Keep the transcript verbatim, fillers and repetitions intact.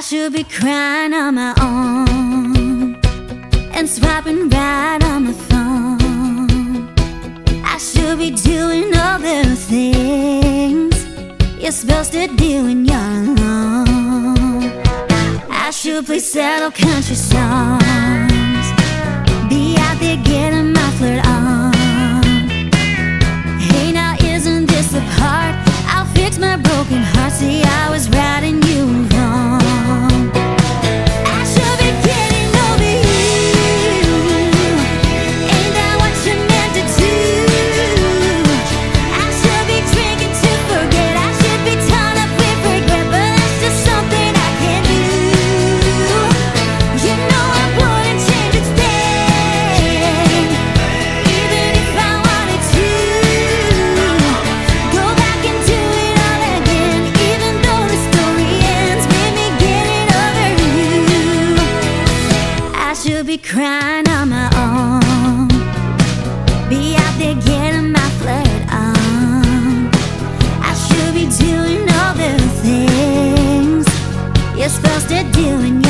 should be crying on my own and swiping right on my phone. I should be doing all the things you're supposed to do when you're alone. I should play sad old country songs, be out there getting my flirt on. Hey, now isn't this the part? I'll fix my broken heart. See, I was right and you were wrong. I should be getting over you. Ain't that what you meant to do? I should be drinking to forget. I should be torn up with regret, but that's just something I can't do. You know I wouldn't change a thing, even if I wanted to. Go back and do it all again, even though the story ends with me getting over you. I should be crying on my own, be out there getting my flirt on. I should be doing all the things you're supposed to do when